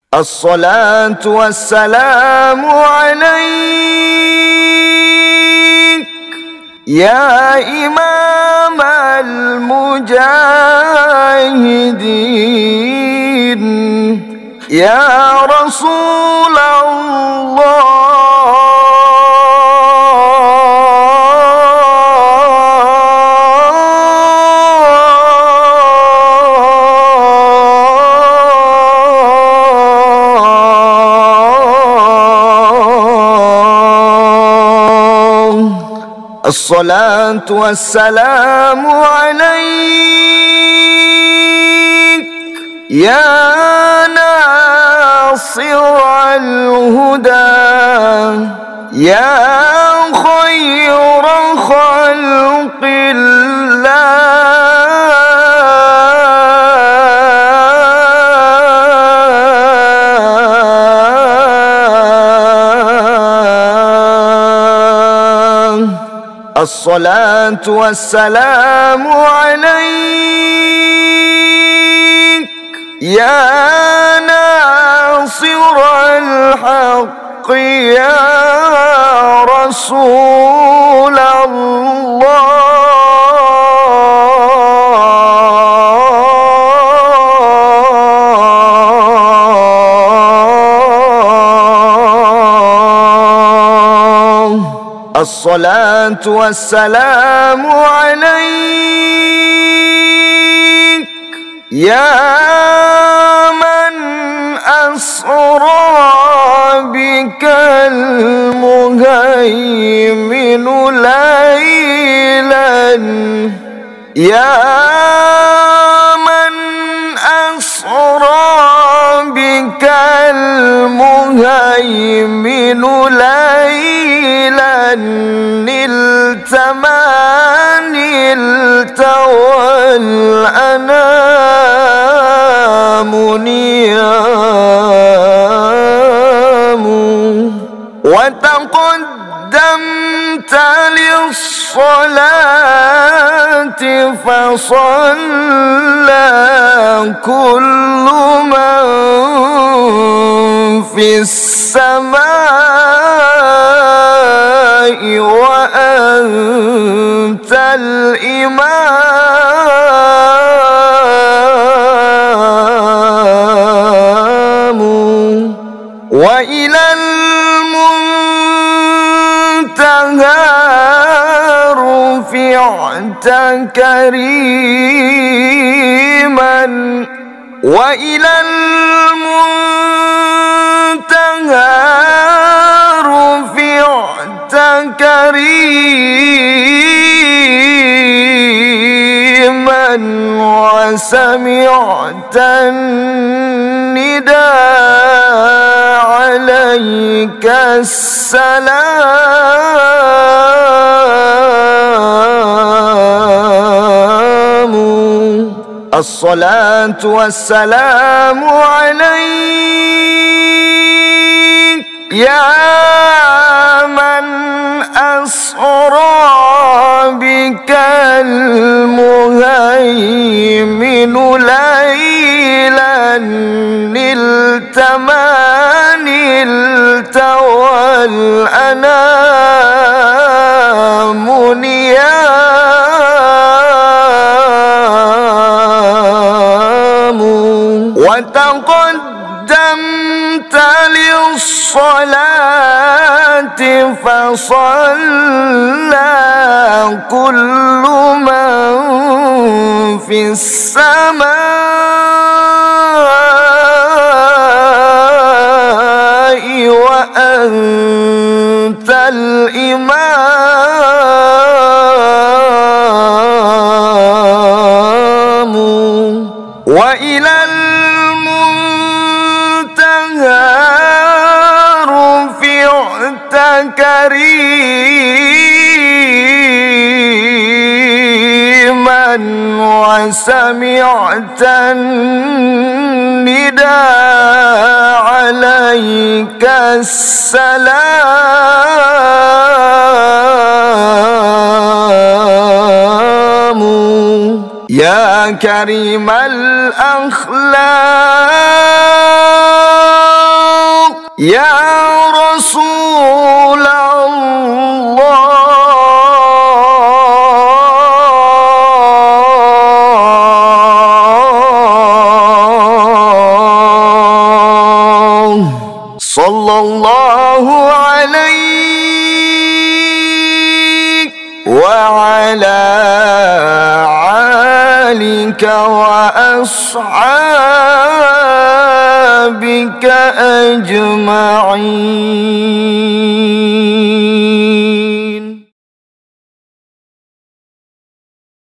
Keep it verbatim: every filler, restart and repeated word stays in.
الصلاة والسلام عليك يا إمام المجاهدين يا رسول الله الصلاة والسلام عليك يا ناصر الهدى يا خير خلق الله الصلاة والسلام عليك يا ناصر الحق يا رسول الله الصلاة والسلام عليك يا من أسرى بك المهيمن ليلا يا من أسرى بك المهيمن ليلا نلت ما نلت والأنام نيام وتقدمت للصلاة فصلى كل من في السماء وأنت الإمام وإلى المنتهى رفعت كريما وإلى المنتهى رفعت كريما وسمعت النداء عليك السلام الصلاة والسلام عليك يا من أسرى بك المهيمن ليلا نلت ما نلت والأنام نيام وتقدمت للصلاة فصلى كل من في السماء وأنت الإمام وإلى المنتهى رفعت كريما وسمعت النداء عليك السلام يا كريم الأخلاق يا رسول الله صلى الله عليك وعلى آلك وأصحابك أجمعين.